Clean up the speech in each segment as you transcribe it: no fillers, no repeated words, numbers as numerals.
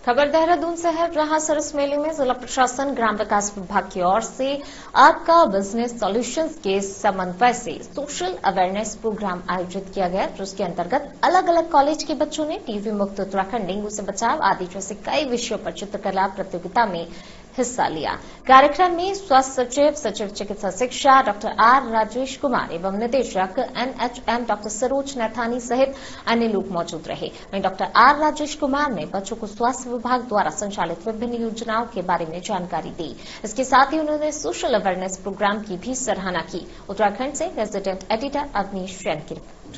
खबर देहरादून से है, जहां सरस मेले में जिला प्रशासन ग्राम विकास विभाग की ओर से आपका बिजनेस सॉल्यूशंस के समन्वय से सोशल अवेयरनेस प्रोग्राम आयोजित किया गया, जिसके अंतर्गत अलग अलग कॉलेज के बच्चों ने टीबी मुक्त उत्तराखंड, डेंगू से बचाव आदि जैसे कई विषयों पर चित्रकला प्रतियोगिता में हिस्सा लिया। कार्यक्रम में स्वास्थ्य सचिव, सचिव चिकित्सा शिक्षा डॉक्टर आर राजेश कुमार एवं निदेशक NHM डॉक्टर सरोज नैथानी सहित अन्य लोग मौजूद रहे। वहीं डॉक्टर आर राजेश कुमार ने बच्चों को स्वास्थ्य विभाग द्वारा संचालित विभिन्न योजनाओं के बारे में जानकारी दी। इसके साथ ही उन्होंने सोशल अवेयरनेस प्रोग्राम की भी सराहना की। उत्तराखंड से रेजिडेंट एडिटर अवनीश जैन की रिपोर्ट।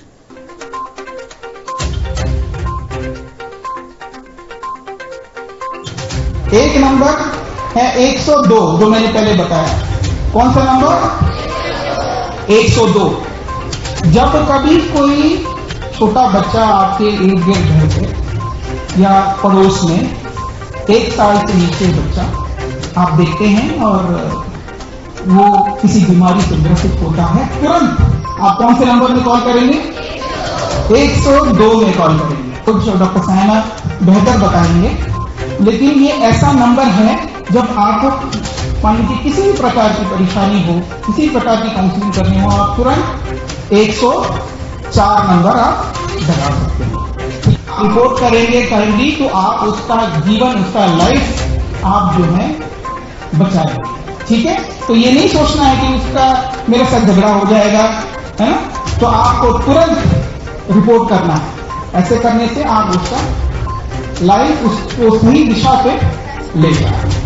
एक नंबर है 102, जो मैंने पहले बताया। कौन सा नंबर? 102। जब कभी कोई छोटा बच्चा आपके इर्द गिर्द घर पे या पड़ोस में 1 साल से नीचे बच्चा आप देखते हैं और वो किसी बीमारी से ग्रसित होता है, तुरंत आप कौन से नंबर में कॉल करेंगे? 102 में कॉल करेंगे। कुछ डॉक्टर साइना बेहतर बताएंगे, लेकिन ये ऐसा नंबर है जब आपको मान लीजिए किसी भी प्रकार की परेशानी हो, किसी प्रकार की काउंसलिंग करनी हो, आप तुरंत 104 नंबर आप दबा सकते हैं। रिपोर्ट करेंगे काइंडली तो आप उसका जीवन, उसका लाइफ आप जो है बचाएंगे। ठीक है, तो ये नहीं सोचना है कि उसका मेरे साथ झगड़ा हो जाएगा, है ना, तो आपको तुरंत रिपोर्ट करना है। ऐसे करने से आप उसका लाइफ उसको सही दिशा पे ले जाए।